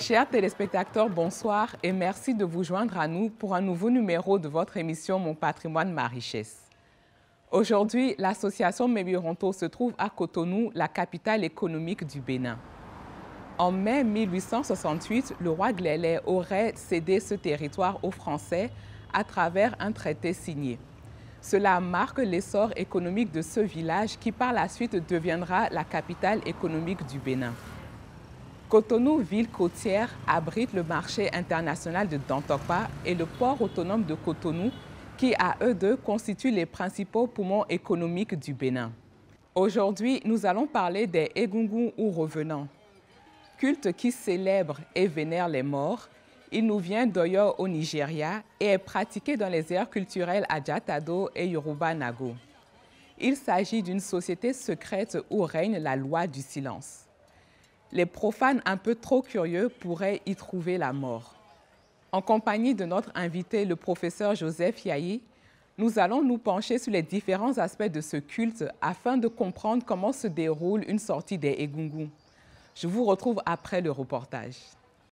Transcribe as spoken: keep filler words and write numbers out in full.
Chers téléspectateurs, bonsoir et merci de vous joindre à nous pour un nouveau numéro de votre émission Mon patrimoine, ma richesse. Aujourd'hui, l'association Mébironto se trouve à Cotonou, la capitale économique du Bénin. En mai mille huit cent soixante-huit, le roi Glélé aurait cédé ce territoire aux Français à travers un traité signé. Cela marque l'essor économique de ce village qui par la suite deviendra la capitale économique du Bénin. Cotonou, ville côtière, abrite le marché international de Dantokpa et le port autonome de Cotonou qui, à eux deux, constituent les principaux poumons économiques du Bénin. Aujourd'hui, nous allons parler des Egungun ou revenants. Culte qui célèbre et vénère les morts, il nous vient d'Oyo au Nigeria et est pratiqué dans les aires culturelles Adjatado et Yoruba Nago. Il s'agit d'une société secrète où règne la loi du silence. Les profanes un peu trop curieux pourraient y trouver la mort. En compagnie de notre invité, le professeur Joseph Yahi, nous allons nous pencher sur les différents aspects de ce culte afin de comprendre comment se déroule une sortie des Egungun. Je vous retrouve après le reportage.